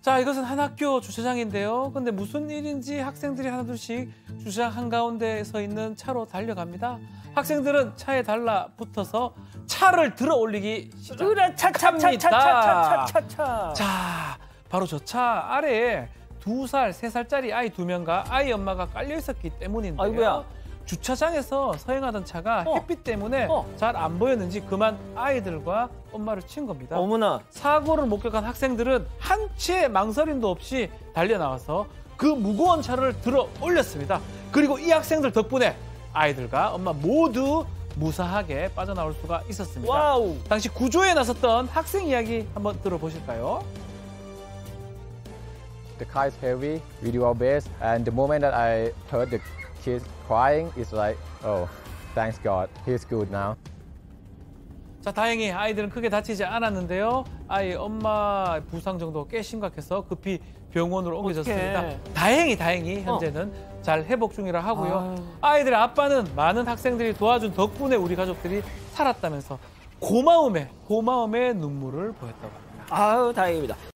자, 이것은 한 학교 주차장인데요. 근데 무슨 일인지 학생들이 하나둘씩 주차장 한가운데 서 있는 차로 달려갑니다. 학생들은 차에 달라붙어서 차를 들어 올리기 시작합니다. 차차차차차차차차. 자, 바로 저 차 아래에 2살, 3살짜리 아이 2명과 아이 엄마가 깔려 있었기 때문인데요. 아이고야. 주차장에서 서행하던 차가 햇빛 때문에 잘 안 보였는지 그만 아이들과 엄마를 친 겁니다. 어머나. 사고를 목격한 학생들은 한 치의 망설임도 없이 달려나와서 그 무거운 차를 들어 올렸습니다. 그리고 이 학생들 덕분에 아이들과 엄마 모두 무사하게 빠져나올 수가 있었습니다. 와우. 당시 구조에 나섰던 학생 이야기 한번 들어보실까요? The car is heavy, we do our best, and the moment that I heard the kids crying, it's like, oh, thanks God, he's good now. 자, 다행히 아이들은 크게 다치지 않았는데요. 아이 엄마 부상 정도 꽤 심각해서 급히 병원으로 옮겨졌습니다. 다행히 현재는 잘 회복 중이라 하고요. 아이들의 아빠는 많은 학생들이 도와준 덕분에 우리 가족들이 살았다면서 고마움의 눈물을 보였다고 합니다. 아유, 다행입니다.